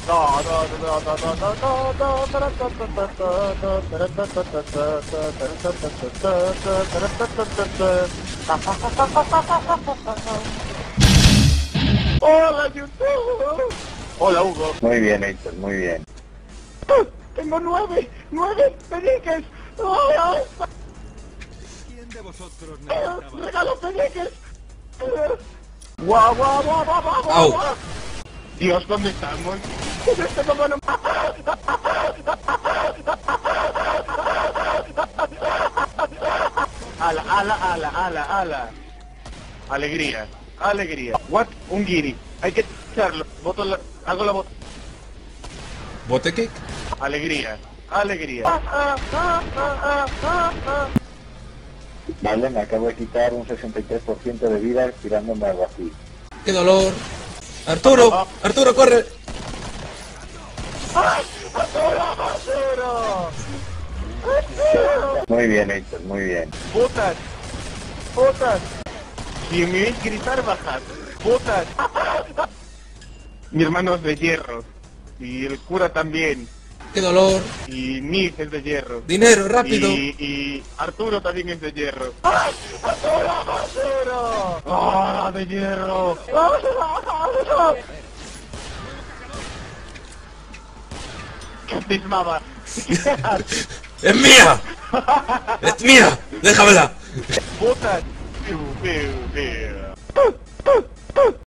Hola, YouTube. Hola, Hugo. Muy bien, Héctor, muy bien. Tengo nueve peniques. ¿Quién de vosotros necesitaba? Regalo peniques. Guau, guau, guau, guau, guau, Au. guau. Dios, ¿dónde estamos? Este como no... Ala. Alegría. What? Un guiri. Hay que echarlo. Hago la bot... ¿Bote qué? Alegría. Vale, me acabo de quitar un 63% de vida tirándome algo así. ¡Qué dolor! ¡Arturo! ¡Arturo, corre! ¡Arturo! Muy bien, Héctor, muy bien. ¡Putas! Si me oís gritar, bajad. ¡Putas! Mi hermano es de hierro. Y el cura también. ¡Qué dolor! Y Nif es de hierro. ¡Dinero, rápido! Y Arturo también es de hierro. ¡Ay! ¡Arturo! ¡Ah, de hierro! ¿Qué haces, mamá? ¡Es mía! ¡Es mía! ¡Déjamela! ¡Putas!